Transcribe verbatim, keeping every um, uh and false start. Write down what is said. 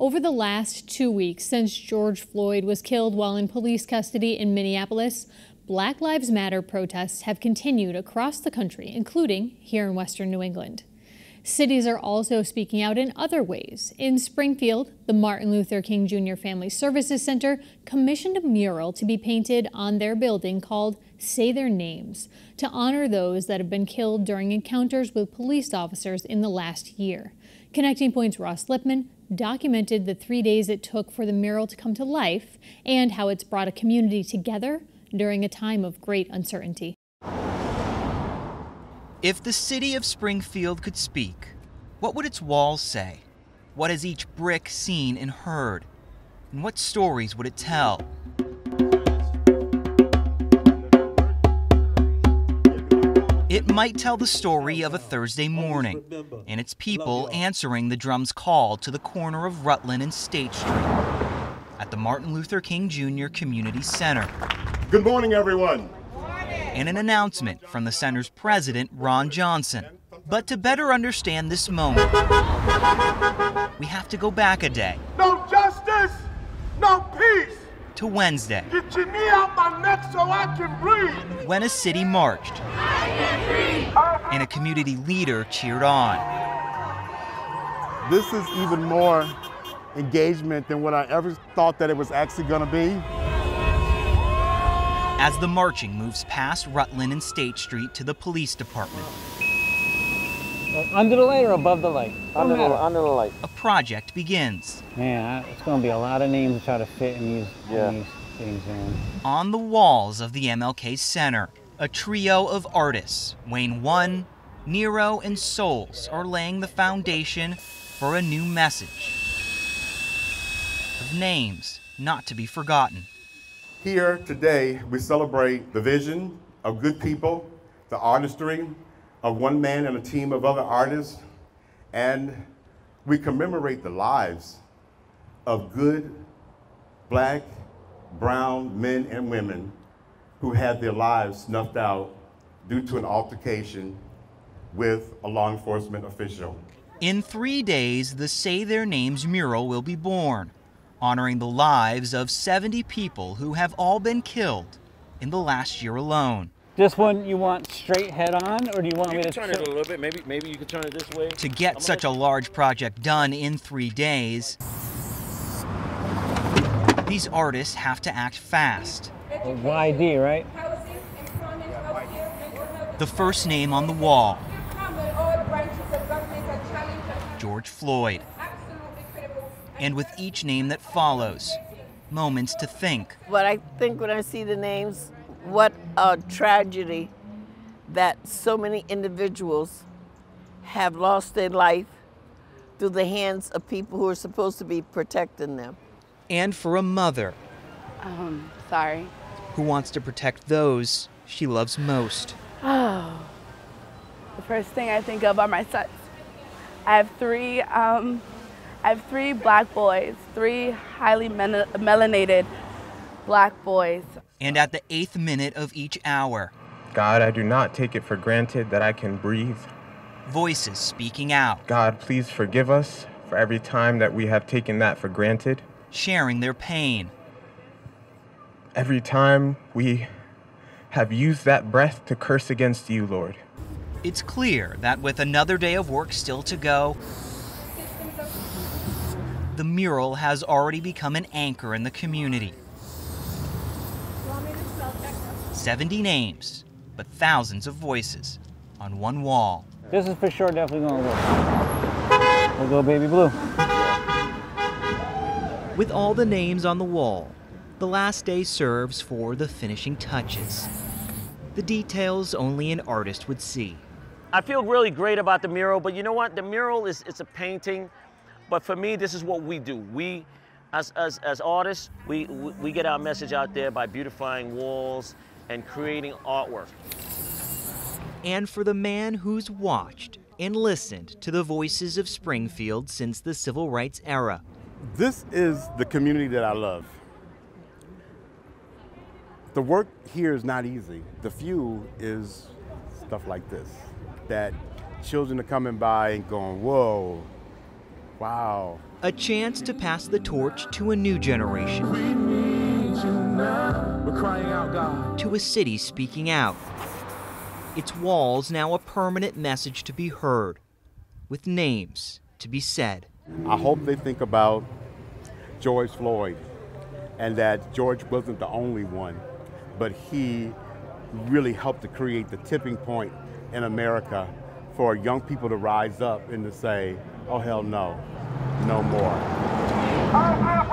Over the last two weeks since George Floyd was killed while in police custody in Minneapolis, Black Lives Matter protests have continued across the country, including here in Western New England. Cities are also speaking out in other ways. In Springfield, the Martin Luther King Junior Family Services Center commissioned a mural to be painted on their building called Say Their Names, to honor those that have been killed during encounters with police officers in the last year. Connecting Point's Ross Lippman documented the three days it took for the mural to come to life and how it's brought a community together during a time of great uncertainty. If the city of Springfield could speak, what would its walls say? What has each brick seen and heard? And what stories would it tell? It might tell the story of a Thursday morning and its people answering the drum's call to the corner of Rutland and State Street at the Martin Luther King Junior Community Center. Good morning, everyone. And an announcement from the center's president, Ron Johnson. But to better understand this moment, we have to go back a day. No justice, no peace. To Wednesday. Get your knee out my neck so I can breathe. When a city marched and a community leader cheered on. This is even more engagement than what I ever thought that it was actually going to be. As the marching moves past Rutland and State Street to the police department. Under the light or above the light? Under the, under the light. A project begins. Man, it's going to be a lot of names to try to fit in these, yeah. in these things, man. On the walls of the M L K Center, a trio of artists, Wane One, Nero, and Souls, are laying the foundation for a new message of names not to be forgotten. Here today, we celebrate the vision of good people, the artistry of one man and a team of other artists, and we commemorate the lives of good black, brown men and women who had their lives snuffed out due to an altercation with a law enforcement official. In three days, the Say Their Names mural will be born, honoring the lives of seventy people who have all been killed in the last year alone. This one you want straight head on, or do you want you me to turn it a little bit? Maybe, maybe you could turn it this way. To get such a large project done in three days, these artists have to act fast. Y D, right? The first name on the wall, George Floyd. And with each name that follows, moments to think. But I think when I see the names, what a tragedy that so many individuals have lost their life through the hands of people who are supposed to be protecting them. And for a mother. Um, sorry. Who wants to protect those she loves most. Oh, the first thing I think of are my sons. I have three, um, I have three black boys, three highly mel melanated black boys. And at the eighth minute of each hour, God, I do not take it for granted that I can breathe. Voices speaking out. God, please forgive us for every time that we have taken that for granted. Sharing their pain. Every time we have used that breath to curse against you, Lord. It's clear that with another day of work still to go, the mural has already become an anchor in the community. seventy names, but thousands of voices on one wall. This is for sure definitely going to work. We'll go baby blue. With all the names on the wall, the last day serves for the finishing touches. The details only an artist would see. I feel really great about the mural, but you know what? The mural is it's a painting, but for me, this is what we do. We, as, as, as artists, we, we get our message out there by beautifying walls and creating artwork. And for the man who's watched and listened to the voices of Springfield since the civil rights era. This is the community that I love. The work here is not easy. The few is stuff like this, that children are coming by and going, whoa, wow, A chance to pass the torch to a new generation. We need you now. We're crying out, God. To a city speaking out. Its walls now a permanent message to be heard, with names to be said. I hope they think about George Floyd and that George wasn't the only one, but he really helped to create the tipping point in America for young people to rise up and to say, oh hell no, no more.